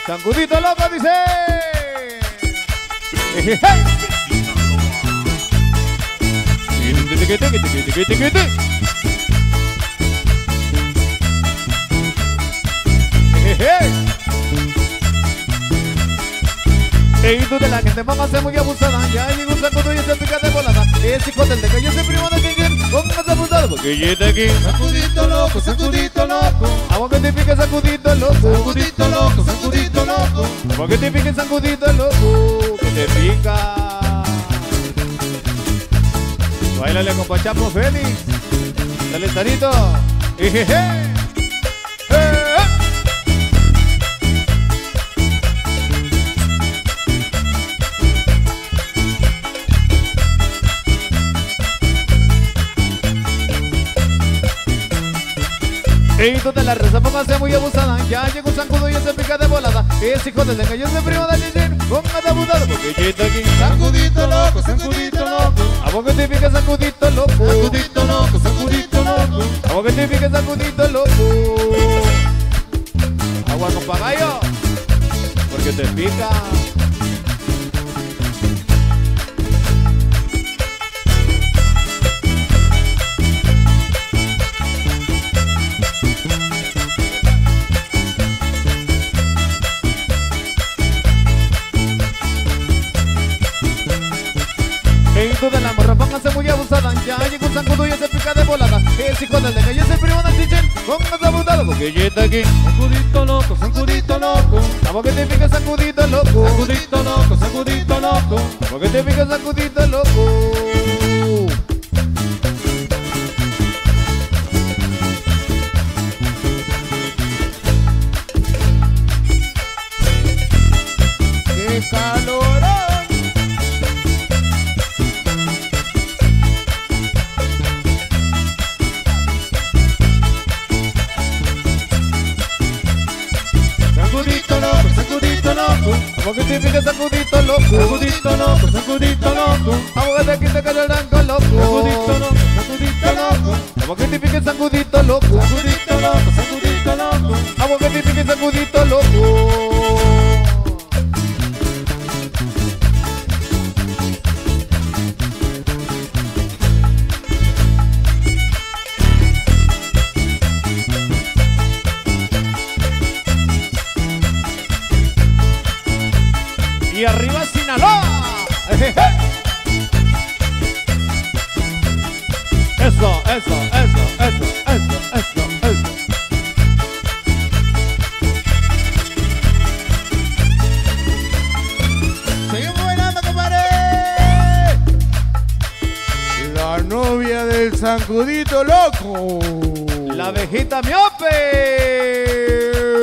Sacudito loco, dice. Ey, tú de la gente póngase muy abusada. Ya llegó un sacudo y se pica de volada. Es hijo del de que yo soy primo de quien póngase abusado porque yo estoy aquí. Sacudito loco, sacudito loco. Agua que te pique sacudito loco. Sacudito loco, sacudito loco. Agua que te pique sacudito loco. Que te pica. Báilale con Pachapo Félix. Dale Tarito. Jejeje. Ey, tú de la raza, póngase muy abusada. Ya llegó un zancudo y se pica de volada. Es hijo del dengue, yo soy primo de Chichén. Póngase abusado porque yo estoy aquí. Sacudito loco, sacudito loco. A vos que te pique sacudito loco. Sacudito loco, sacudito loco. A vos que te pique sacudito loco. Agua con pagayo porque te pica. De la morra, pónganse muy abusada. Ya llegó un zancudo y se pica de volada. Es hijo del dengue, yo soy primo de Chichén. Pónganse abusado porque yo estoy aquí. Sacudito loco, sacudito loco. A vos que te pica sacudito loco. Sacudito loco, sacudito loco. A vos que te pica sacudito loco. ¡Qué calorón! Sacudito loco, sacudito loco. Porque te pica sacudito loco. Sacudito loco, sacudito loco. Agua que te cae el ranco loco. Sacudito loco, sacudito loco. Porque te pica sacudito loco. Sacudito loco, sacudito loco. Agua que te pica sacudito loco. Y arriba Sinaloa. Eso, eso, eso, eso, eso, eso, eso. Seguimos bailando, compadre. La novia del sacudito loco. La abejita miope.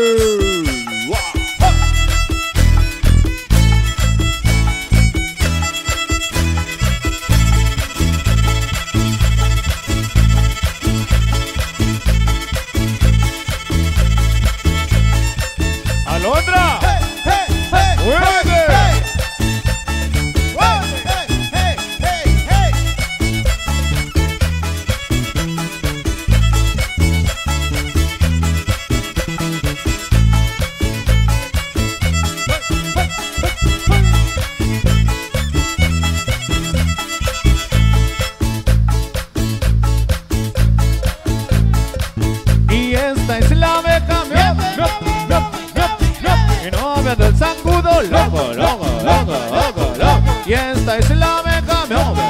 ¡Otra! Hey, hey, hey, ¡Muévete! hey, hey, hey, hey. Y esta es la abeja y novia del zancudo loco, loco, loco, loco, loco. Y esta es la abeja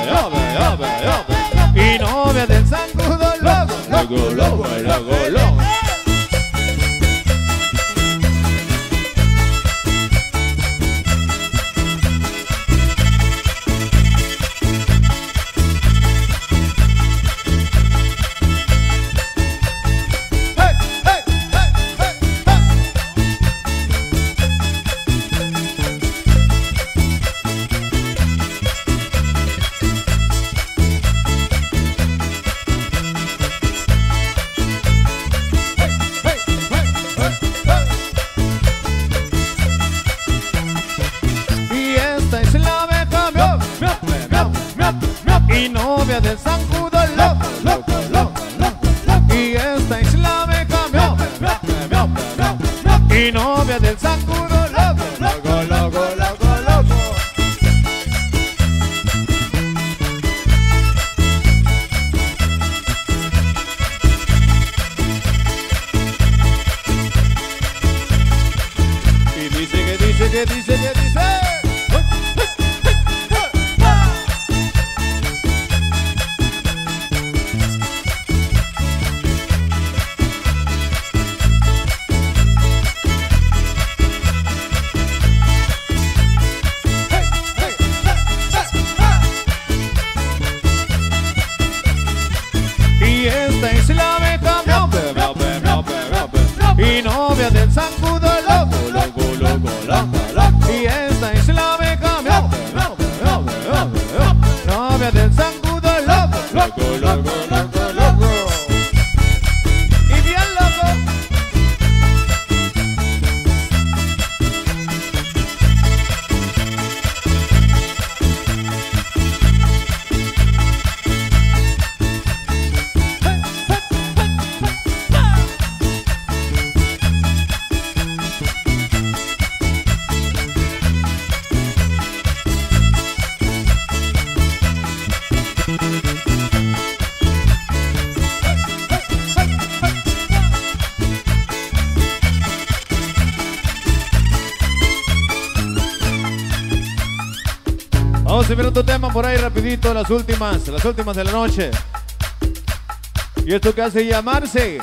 y novia del zancudo loco, loco, loco, loco, loco. Y novia del zancudo loco, loco, loco, loco. Y esta es la abeja y novia del zancudo ¿Qué dice? ¿Qué dice? Y esta es la abeja y novia del zancudo loco, loco, loco, loco, loco. Y esta es la abeja novia del zancudo loco, loco, loco, loco, loco. Y bien loco. Vamos a ver otro tema por ahí rapidito, las últimas de la noche. Y esto que hace llamarse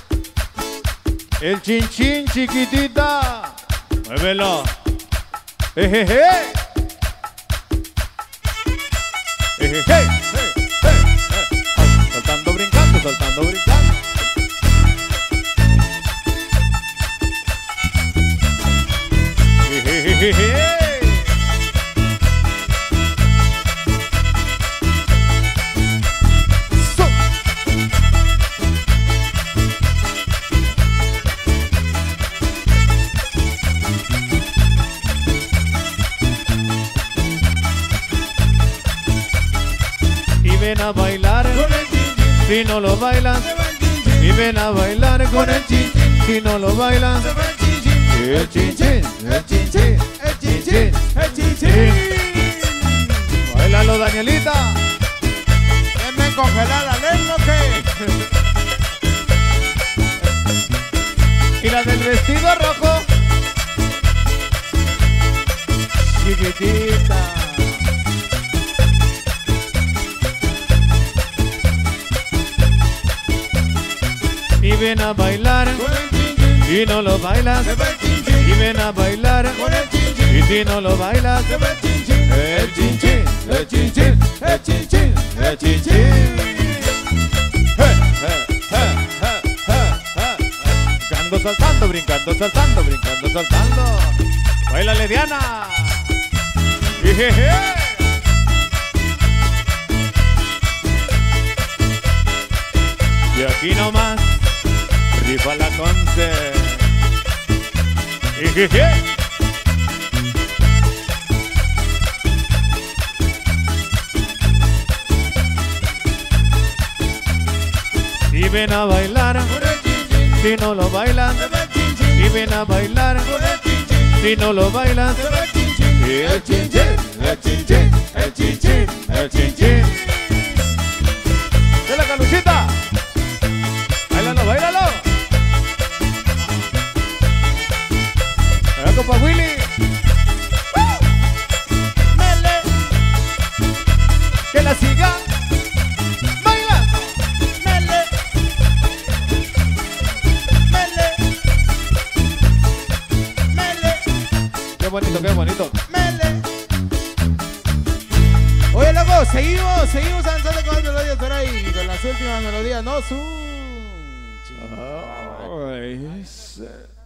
el chin chin chiquitita. Muévelo. Ejeje. Ejeje. Saltando, brincando, saltando, brincando. Ejeje. Ven a bailar si no lo bailas, y ven a bailar con el chin chin si no lo bailas. El chin chin, el chin chin, el chin chin, el chin chin. Bailalo, Danielita. ¿Me congela la lengua o qué? Y la del vestido rojo, chiquitita. Y ven a bailar y no lo bailas. Y ven a bailar y si no lo bailas. El chin chin, el chin chin, el chin chin, el chin chin. Brincando, saltando, brincando, saltando, brincando, saltando. Báilale, Diana. Jejeje. Y aquí nomás rifa la Conce. Jejeje. Y ven a bailar si no lo bailas. Y ven a bailar si no lo bailas. El chin chin, el chin chin, el chin chin, el chin chin. ¡De la Caluchita! ¡Báilalo, báilalo! ¡Venga, compa Willy! ¡Mele! ¡Que la siga! ¡Bailando! ¡Mele! ¡Mele! ¡Mele! ¡Qué bonito, qué bonito! ¡Mele! Oye, loco, seguimos avanzando con las melodías por ahí, con las últimas melodías, ¿no? Ay,